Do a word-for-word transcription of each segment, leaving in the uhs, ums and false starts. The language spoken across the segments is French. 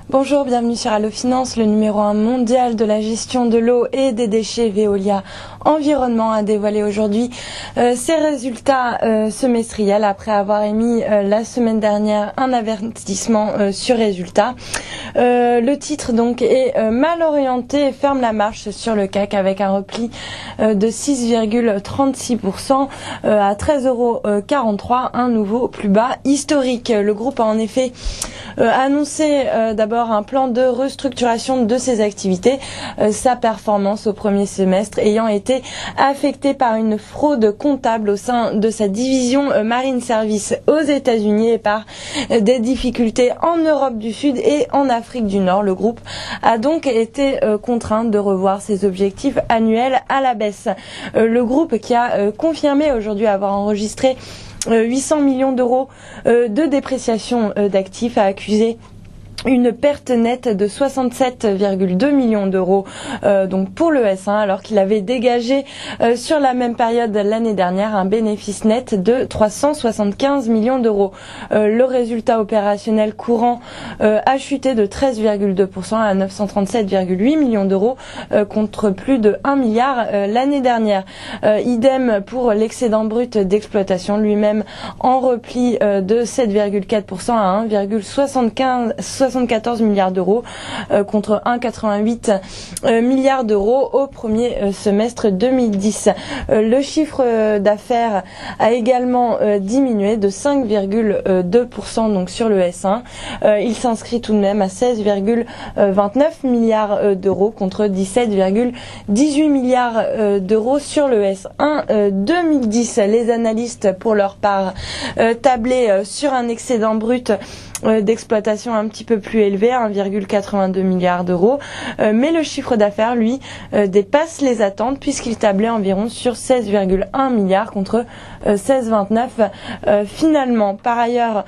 Bonjour, bienvenue sur Allo Finance, le numéro un mondial de la gestion de l'eau et des déchets. Veolia Environnement a dévoilé aujourd'hui euh, ses résultats euh, semestriels après avoir émis euh, la semaine dernière un avertissement euh, sur résultats. Euh, le titre donc est euh, mal orienté et ferme la marche sur le C A C avec un repli euh, de six virgule trente-six pour cent euh, à treize euros quarante-trois, un nouveau plus bas historique. Le groupe a en effet euh, annoncé euh, d'abord un plan de restructuration de ses activités, euh, sa performance au premier semestre ayant été affectée par une fraude comptable au sein de sa division euh, Marine Service aux États-Unis et par euh, des difficultés en Europe du Sud et en Afrique du Nord. Le groupe a donc été euh, contraint de revoir ses objectifs annuels à la baisse. Euh, le groupe qui a euh, confirmé aujourd'hui avoir enregistré euh, huit cents millions d'euros euh, de dépréciation euh, d'actifs a accusé une perte nette de soixante-sept virgule deux millions d'euros euh, donc pour le S un, alors qu'il avait dégagé euh, sur la même période l'année dernière un bénéfice net de trois cent soixante-quinze millions d'euros. Euh, le résultat opérationnel courant euh, a chuté de treize virgule deux pour cent à neuf cent trente-sept virgule huit millions d'euros euh, contre plus de un milliard euh, l'année dernière. Euh, idem pour l'excédent brut d'exploitation, lui-même en repli euh, de sept virgule quatre pour cent à un virgule soixante-quinze soixante-quatorze milliards d'euros euh, contre un virgule quatre-vingt-huit euh, milliards d'euros au premier euh, semestre deux mille dix. Euh, le chiffre euh, d'affaires a également euh, diminué de cinq virgule deux pour cent donc sur le S un. Euh, il s'inscrit tout de même à seize virgule vingt-neuf milliards euh, d'euros contre dix-sept virgule dix-huit milliards euh, d'euros sur le S un euh, deux mille dix. Les analystes, pour leur part, euh, tablaient euh, sur un excédent brut euh, d'exploitation un petit peu plus élevé, un virgule quatre-vingt-deux milliards d'euros, euh, mais le chiffre d'affaires, lui, euh, dépasse les attentes puisqu'il tablait environ sur seize virgule un milliards contre euh, seize virgule vingt-neuf euh, finalement. Par ailleurs,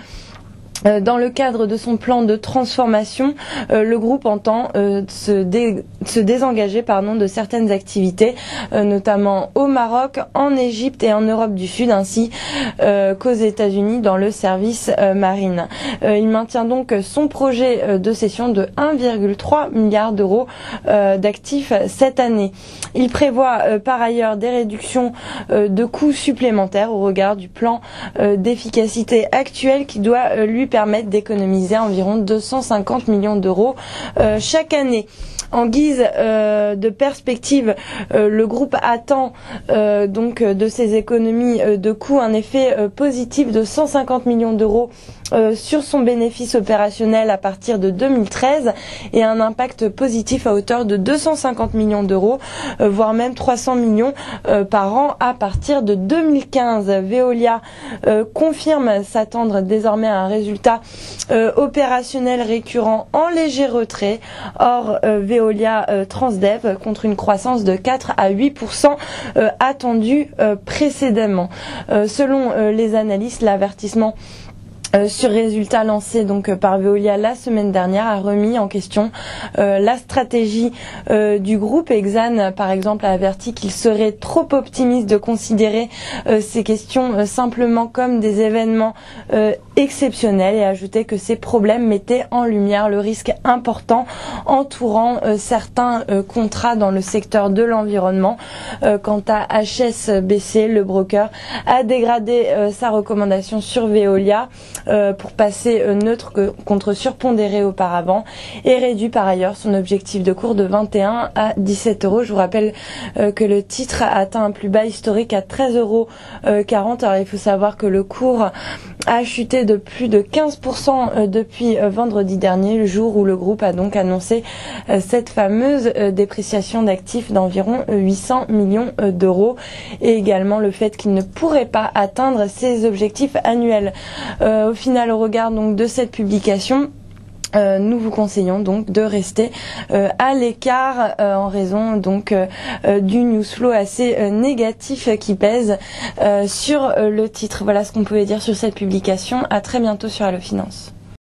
dans le cadre de son plan de transformation, euh, le groupe entend euh, se, dé, se désengager pardon, de certaines activités, euh, notamment au Maroc, en Égypte et en Europe du Sud, ainsi euh, qu'aux États-Unis dans le service euh, marine. Euh, il maintient donc son projet euh, de cession de un virgule trois milliard d'euros euh, d'actifs cette année. Il prévoit euh, par ailleurs des réductions euh, de coûts supplémentaires au regard du plan euh, d'efficacité actuel qui doit euh, lui permettre d'économiser environ deux cent cinquante millions d'euros euh, chaque année. En guise euh, de perspective, euh, le groupe attend euh, donc de ces économies euh, de coûts un effet euh, positif de cent cinquante millions d'euros euh, sur son bénéfice opérationnel à partir de deux mille treize et un impact positif à hauteur de deux cent cinquante millions d'euros, euh, voire même trois cents millions euh, par an à partir de deux mille quinze. Veolia euh, confirme s'attendre désormais à un résultat euh, opérationnel récurrent en léger retrait. Or, euh, Veolia Veolia euh, Transdev contre une croissance de quatre à huit pour cent euh, attendue euh, précédemment. Euh, selon euh, les analystes, l'avertissement Euh, sur résultat lancé donc euh, par Veolia la semaine dernière a remis en question euh, la stratégie euh, du groupe. Exane, par exemple, a averti qu'il serait trop optimiste de considérer euh, ces questions euh, simplement comme des événements euh, exceptionnels et a ajouté que ces problèmes mettaient en lumière le risque important entourant euh, certains euh, contrats dans le secteur de l'environnement. Euh, quant à H S B C, le broker a dégradé euh, sa recommandation sur Veolia Euh, pour passer euh, neutre que, contre surpondéré auparavant et réduit par ailleurs son objectif de cours de vingt et un à dix-sept euros. Je vous rappelle euh, que le titre a atteint un plus bas historique à treize euros quarante. Alors il faut savoir que le cours a chuté de plus de quinze pour cent euh, depuis euh, vendredi dernier, le jour où le groupe a donc annoncé euh, cette fameuse euh, dépréciation d'actifs d'environ euh, huit cents millions euh, d'euros et également le fait qu'il ne pourrait pas atteindre ses objectifs annuels. Euh, Au final, au regard donc de cette publication, Euh, nous vous conseillons donc de rester euh, à l'écart euh, en raison donc euh, euh, du news flow assez euh, négatif qui pèse euh, sur euh, le titre. Voilà ce qu'on pouvait dire sur cette publication. À très bientôt sur Allo Finance.